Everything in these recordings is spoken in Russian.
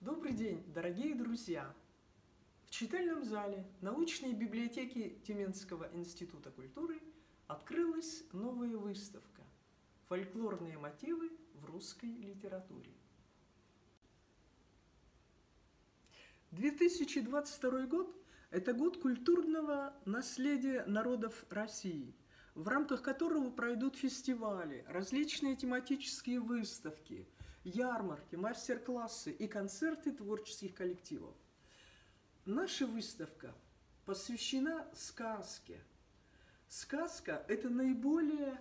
Добрый день, дорогие друзья! В читальном зале научной библиотеки Тюменского института культуры открылась новая выставка «Фольклорные мотивы в русской литературе». 2022 год – это год культурного наследия народов России, в рамках которого пройдут фестивали, различные тематические выставки, ярмарки, мастер-классы и концерты творческих коллективов. Наша выставка посвящена сказке. Сказка – это наиболее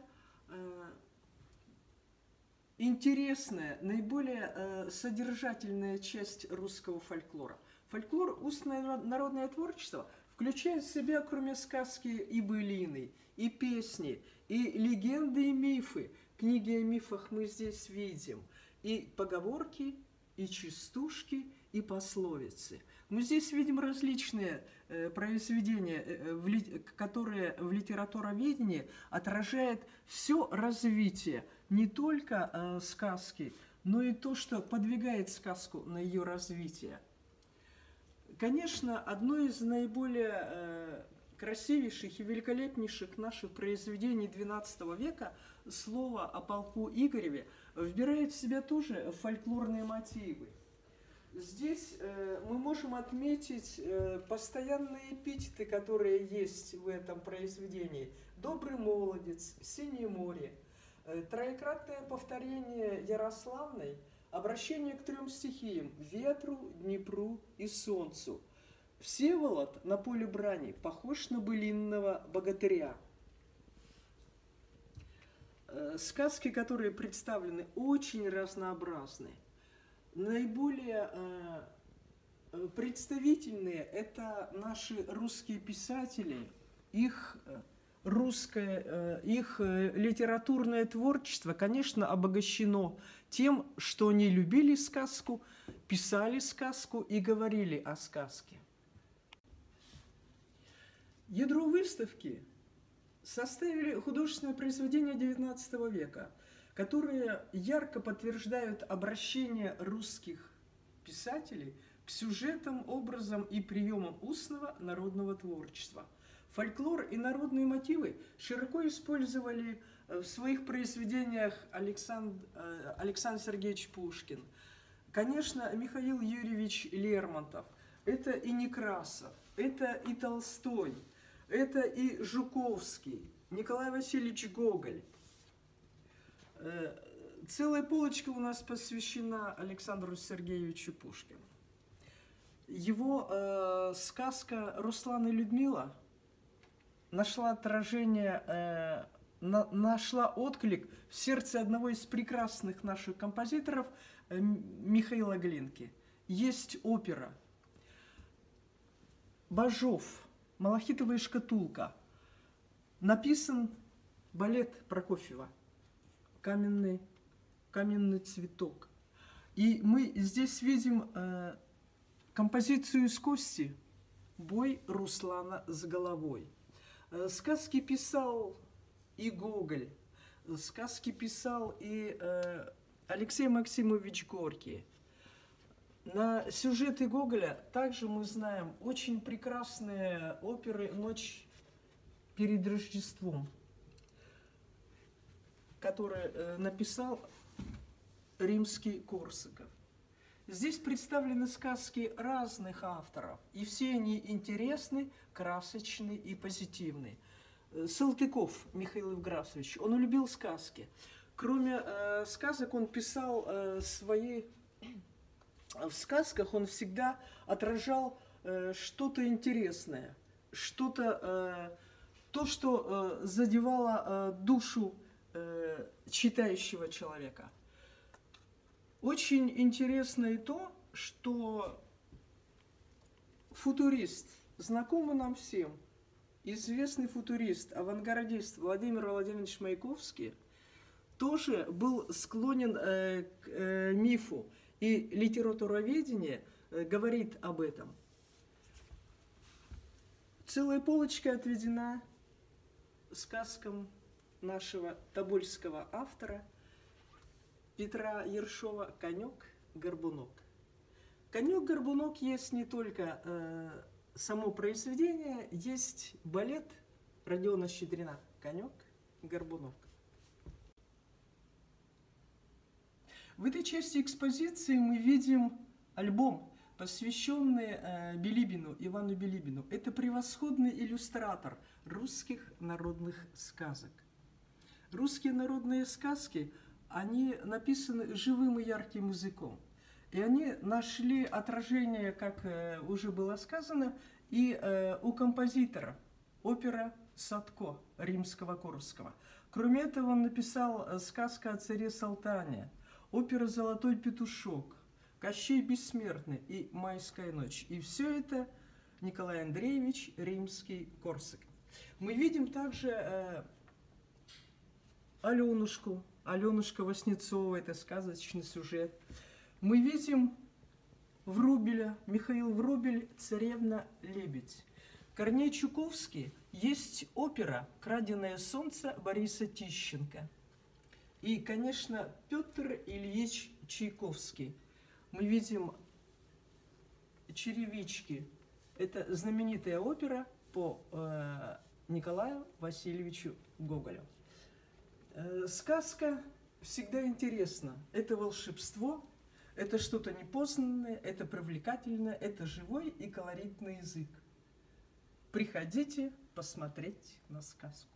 интересная, наиболее содержательная часть русского фольклора. Фольклор, устное народное творчество, включает в себя, кроме сказки, и былины, и песни, и легенды, и мифы. Книги о мифах мы здесь видим. И поговорки, и частушки, и пословицы. Мы здесь видим различные произведения, которые в литературоведении отражают все развитие не только сказки, но и то, что подвигает сказку на ее развитие. Конечно, одно из наиболее красивейших и великолепнейших наших произведений XII века, слово о полку Игореве, вбирает в себя тоже фольклорные мотивы. Здесь мы можем отметить постоянные эпитеты, которые есть в этом произведении. «Добрый молодец», «Синее море», троекратное повторение Ярославной, обращение к трем стихиям – ветру, Днепру и солнцу. Всеволод на поле брани похож на былинного богатыря. Сказки, которые представлены, очень разнообразны. Наиболее представительные – это наши русские писатели, их литературное творчество, конечно, обогащено тем, что они любили сказку, писали сказку и говорили о сказке. Ядро выставки составили художественные произведения XIX века, которые ярко подтверждают обращение русских писателей к сюжетам, образам и приемам устного народного творчества. Фольклор и народные мотивы широко использовали в своих произведениях Александр Сергеевич Пушкин, конечно, Михаил Юрьевич Лермонтов, это и Некрасов, это и Толстой, это и Жуковский, Николай Васильевич Гоголь. Целая полочка у нас посвящена Александру Сергеевичу Пушкину. Его сказка «Руслан и Людмила» нашла отражение, нашла отклик в сердце одного из прекрасных наших композиторов Михаила Глинки. Есть опера «Бажов», «Малахитовая шкатулка». Написан балет Прокофьева «Каменный цветок». И мы здесь видим композицию из кости «Бой Руслана с головой». Сказки писал и Гоголь, сказки писал и Алексей Максимович Горький. На сюжеты Гоголя также мы знаем очень прекрасные оперы «Ночь перед Рождеством», который написал Римский-Корсаков. Здесь представлены сказки разных авторов, и все они интересны, красочны и позитивны. Салтыков Михаил Евграфович, он любил сказки. Кроме сказок, он писал в сказках он всегда отражал что-то интересное, то, что задевало душу читающего человека. Очень интересно и то, что футурист, знакомый нам всем, известный футурист, авангардист Владимир Владимирович Маяковский, тоже был склонен к мифу, и литературоведение говорит об этом. Целая полочка отведена сказкам нашего тобольского автора Петра Ершова «Конек, горбунок». Конек-горбунок есть не только само произведение, есть балет Родиона Щедрина «Конек-горбунок». В этой части экспозиции мы видим альбом, посвященный Билибину, Ивану Билибину. Это превосходный иллюстратор русских народных сказок. Русские народные сказки, они написаны живым и ярким языком. И они нашли отражение, как уже было сказано, и у композитора опера «Садко» римского-корского. Кроме этого, он написал сказку о царе Салтане, опера «Золотой петушок», «Кощей Бессмертный» и «Майская ночь». И все это Николай Андреевич Римский-Корсак. Мы видим также Аленушку, Аленушка Васнецова, это сказочный сюжет. Мы видим Врубеля, Михаил Врубель, «Царевна-лебедь». Корней Чуковский, есть опера «Краденое солнце» Бориса Тищенко. И, конечно, Петр Ильич Чайковский. Мы видим «Черевички». Это знаменитая опера по Николаю Васильевичу Гоголю. Сказка всегда интересна. Это волшебство, это что-то непознанное, это привлекательное, это живой и колоритный язык. Приходите посмотреть на сказку.